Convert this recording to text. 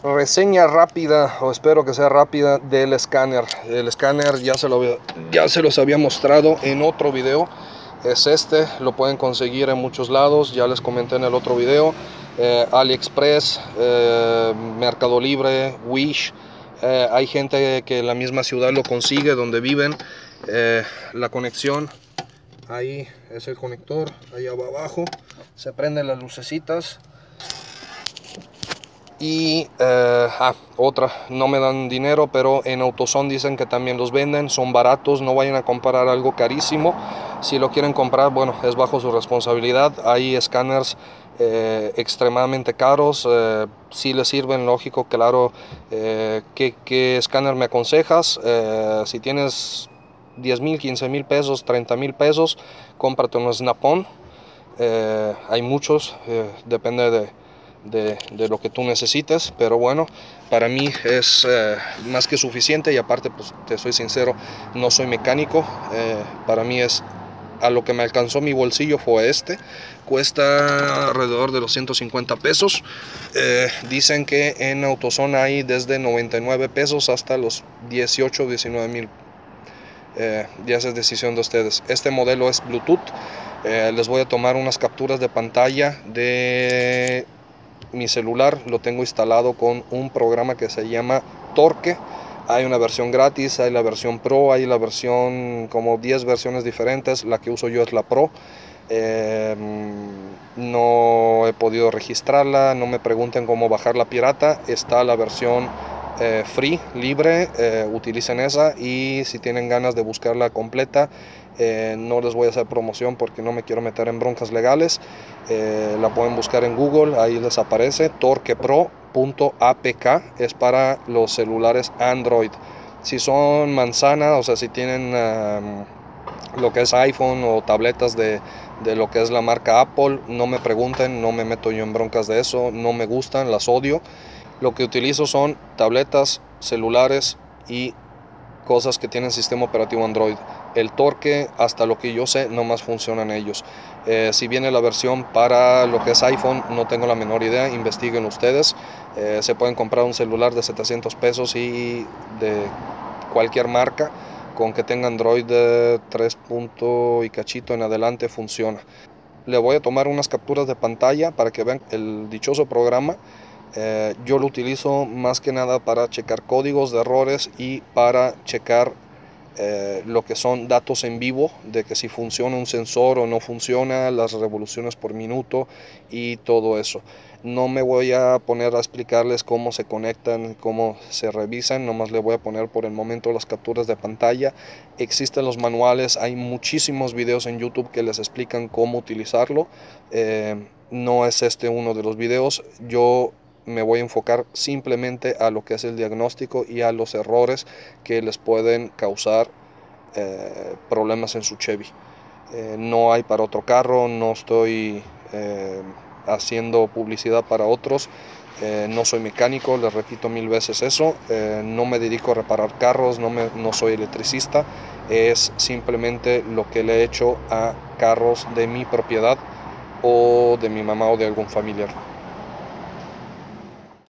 Reseña rápida, o espero que sea rápida, del escáner. El escáner ya se los había mostrado en otro video. Es este, lo pueden conseguir en muchos lados, ya les comenté en el otro video. AliExpress, Mercado Libre, Wish. Hay gente que en la misma ciudad lo consigue donde viven. La conexión, ahí es el conector, ahí abajo. Se prenden las lucecitas. Y otra, no me dan dinero, pero en AutoZone dicen que también los venden, son baratos, no vayan a comprar algo carísimo. Si lo quieren comprar, bueno, es bajo su responsabilidad. Hay escáneres extremadamente caros, si les sirven, lógico, claro. ¿Qué escáner me aconsejas? Si tienes 10,000, 15,000 pesos, 30,000 pesos, cómprate un Snap-on. Hay muchos, depende de lo que tú necesites, pero bueno, para mí es más que suficiente. Y aparte, pues te soy sincero, no soy mecánico. Para mí es a lo que me alcanzó mi bolsillo fue este. Cuesta alrededor de los 150 pesos. Dicen que en AutoZone hay desde 99 pesos hasta los 18, 19 mil. Ya es decisión de ustedes. Este modelo es Bluetooth. Les voy a tomar unas capturas de pantalla de mi celular. Lo tengo instalado con un programa que se llama Torque. Hay una versión gratis, hay la versión Pro, hay la versión, como 10 versiones diferentes. La que uso yo es la Pro. No he podido registrarla, no me pregunten cómo bajar la pirata. Está la versión free, libre, utilicen esa. Y si tienen ganas de buscarla completa, no les voy a hacer promoción porque no me quiero meter en broncas legales. La pueden buscar en Google, ahí les aparece torquepro.apk. Es para los celulares Android. Si son manzana, o sea, si tienen lo que es iPhone o tabletas de lo que es la marca Apple, no me pregunten, no me meto yo en broncas de eso, no me gustan, las odio. Lo que utilizo son tabletas, celulares y cosas que tienen sistema operativo Android. El Torque, hasta lo que yo sé, no más funcionan ellos. Si viene la versión para lo que es iPhone, no tengo la menor idea, investiguen ustedes. Se pueden comprar un celular de 700 pesos y de cualquier marca, con que tenga Android de 3 y cachito en adelante funciona. Le voy a tomar unas capturas de pantalla para que vean el dichoso programa. Yo lo utilizo más que nada para checar códigos de errores y para checar lo que son datos en vivo, de que si funciona un sensor o no funciona, las revoluciones por minuto y todo eso. No me voy a poner a explicarles cómo se conectan, cómo se revisan, nomás le voy a poner por el momento las capturas de pantalla. Existen los manuales, hay muchísimos videos en YouTube que les explican cómo utilizarlo. No es este uno de los videos. Yo me voy a enfocar simplemente a lo que es el diagnóstico y a los errores que les pueden causar problemas en su Chevy. No hay para otro carro, no estoy haciendo publicidad para otros. No soy mecánico, les repito 1000 veces eso. No me dedico a reparar carros, no soy electricista. Es simplemente lo que le he hecho a carros de mi propiedad o de mi mamá o de algún familiar.